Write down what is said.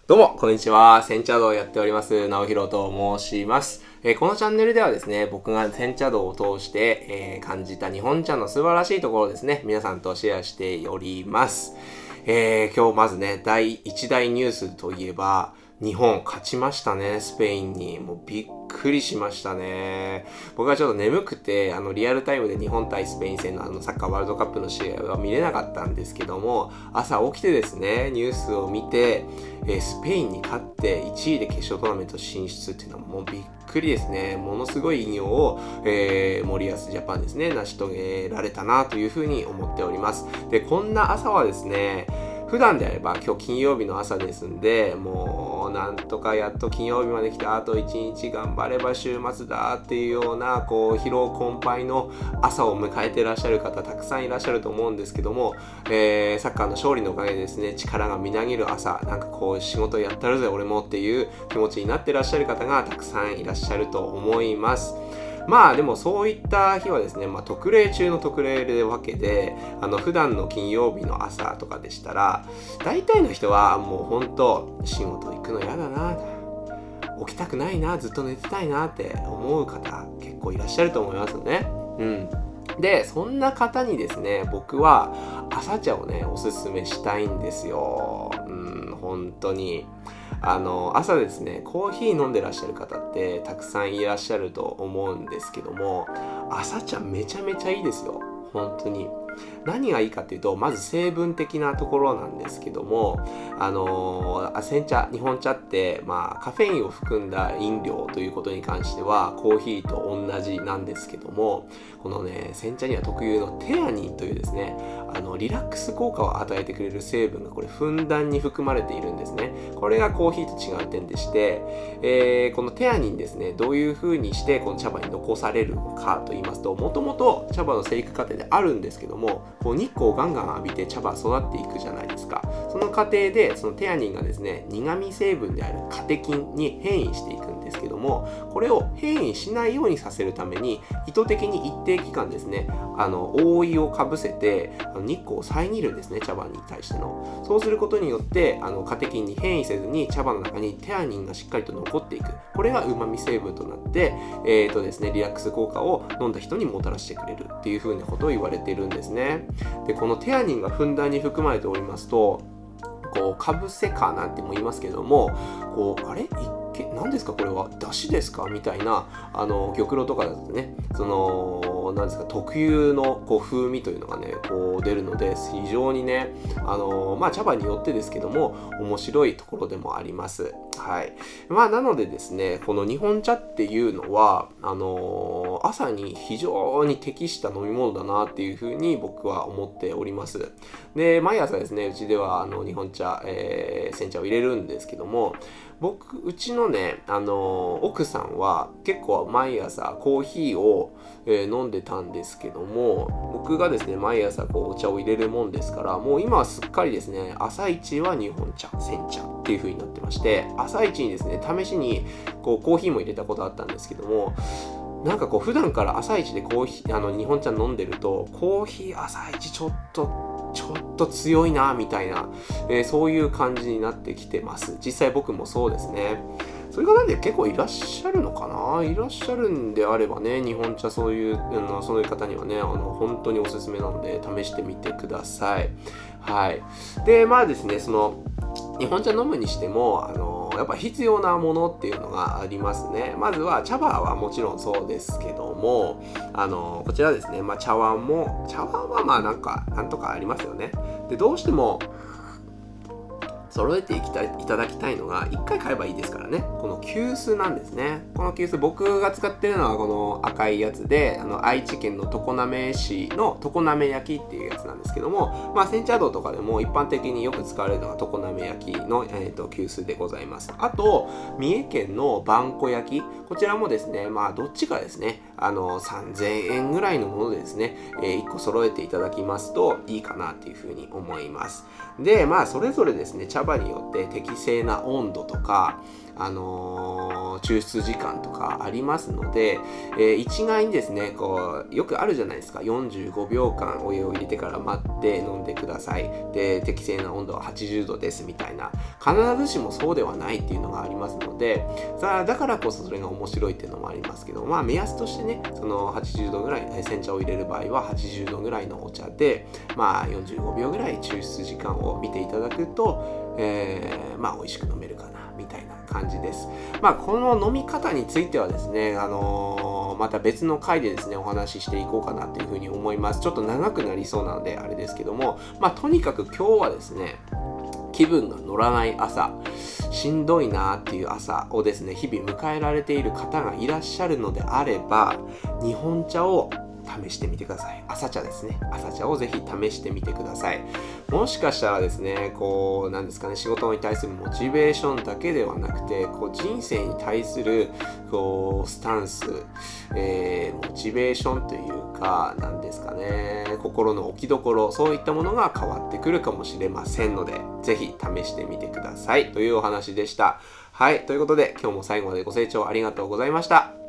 どうも、こんにちは。煎茶道をやっております、直弘と申します。このチャンネルではですね、僕が煎茶道を通して、感じた日本茶の素晴らしいところをですね、皆さんとシェアしております。今日まずね、第一大ニュースといえば、日本勝ちましたね、スペインに。もうびっくりしましたね。僕はちょっと眠くて、リアルタイムで日本対スペイン戦のサッカーワールドカップの試合は見れなかったんですけども、朝起きてですね、ニュースを見て、スペインに勝って1位で決勝トーナメント進出っていうのはもうびっくりですね。ものすごい偉業を、森保ジャパンですね、成し遂げられたなというふうに思っております。で、こんな朝はですね、普段であれば今日金曜日の朝ですんで、もうなんとかやっと金曜日まで来た、あと一日頑張れば週末だっていうような疲労困憊の朝を迎えていらっしゃる方たくさんいらっしゃると思うんですけども、サッカーの勝利のおかげでですね、力がみなぎる朝、なんか仕事やったるぜ俺もっていう気持ちになっていらっしゃる方がたくさんいらっしゃると思います。まあでもそういった日はですね、特例中の特例でわけで、普段の金曜日の朝とかでしたら、大体の人はもう本当仕事行くの嫌だな、起きたくないな、ずっと寝てたいなって思う方結構いらっしゃると思いますよね。で、そんな方にですね、僕は朝茶をね、おすすめしたいんですよ。本当に。朝ですね、コーヒー飲んでらっしゃる方ってたくさんいらっしゃると思うんですけども、朝茶めちゃめちゃいいですよ。本当に。何がいいかっていうと、まず成分的なところなんですけども、煎茶、日本茶って、カフェインを含んだ飲料ということに関しては、コーヒーと同じなんですけども、このね、煎茶には特有のテアニンというですね、リラックス効果を与えてくれる成分がこれふんだんに含まれているんですね。これがコーヒーと違う点でして、このテアニンですね、どういう風にしてこの茶葉に残されるのかと言いますと、もともと茶葉の生育過程であるんですけども、日光をガンガン浴びて茶葉育っていくじゃないですか。その過程でそのテアニンがですね、苦味成分であるカテキンに変異していくんですけども、これを変異しないようにさせるために意図的に一定期間ですね、覆いをかぶせて日光を遮るんですね、茶葉に対しての。そうすることによってカテキンに変異せずに茶葉の中にテアニンがしっかりと残っていく。これが旨味成分となってですね、リラックス効果を飲んだ人にもたらしてくれるっていう風なことを言われているんですね。で、このテアニンがふんだんに含まれておりますと、かぶせかなんても言いますけども、あれ何ですかこれは出汁ですかみたいな玉露とかだとね、何ですか特有の風味というのがね出るので、非常にね茶葉によってですけども面白いところでもあります。はい。なのでですね、この日本茶っていうのは朝に非常に適した飲み物だなっていうふうに僕は思っております。で、毎朝ですね、うちでは日本茶、煎茶を入れるんですけども、うちのね、奥さんは結構毎朝コーヒーを、飲んでたんですけども、僕がですね、毎朝お茶を入れるもんですから、もう今はすっかりですね、朝一は日本茶、煎茶っていう風になってまして、朝一にですね、試しにコーヒーも入れたことあったんですけども、なんか普段から朝一で日本茶飲んでると、コーヒー朝一ちょっと強いなみたいな、そういう感じになってきてます。実際僕もそうですね。それがなんで結構いらっしゃるのかな、いらっしゃるんであればね、日本茶そういう方にはね、本当におすすめなので試してみてください。はい。で、ですね、日本茶飲むにしても、やっぱ必要なものっていうのがありますね。まずは茶葉はもちろんそうですけども、こちらですね、茶碗はなんとかありますよね。で、どうしても揃えていただきたいのが、1回買えばいいですからね、この急須なんですね。この急須、僕が使ってるのはこの赤いやつで、愛知県の常滑市の常滑焼っていうやつなんですけども、煎茶道とかでも一般的によく使われるのが常滑焼の、急須でございます。あと三重県の萬古焼、こちらもですね、どっちかですね、3000円ぐらいのものでですね、1個揃えていただきますといいかなっていうふうに思います。で、それぞれですね、茶葉によって適正な温度とか、 抽出時間とかありますので、一概にですね、こうよくあるじゃないですか。45秒間お湯を入れてから待って飲んでください。で、適正な温度は80度ですみたいな。必ずしもそうではないっていうのがありますので、だからこそそれが面白いっていうのもありますけど、目安としてね、その80度ぐらい、煎茶を入れる場合は80度ぐらいのお茶で、45秒ぐらい抽出時間を見ていただくと、美味しく飲めるかなみたいな感じです。この飲み方についてはですね、また別の回でですねお話ししていこうかなというふうに思います。ちょっと長くなりそうなのであれですけども、とにかく今日はですね、気分が乗らない朝、しんどいなっていう朝をですね日々迎えられている方がいらっしゃるのであれば、日本茶を試してみてください。朝茶ですね。朝茶をぜひ試してみてください。もしかしたらですね、なんですかね、仕事に対するモチベーションだけではなくて、人生に対するスタンス、モチベーションというか、なんですかね、心の置きどころ、そういったものが変わってくるかもしれませんので、ぜひ試してみてくださいというお話でした。はい、ということで今日も最後までご清聴ありがとうございました。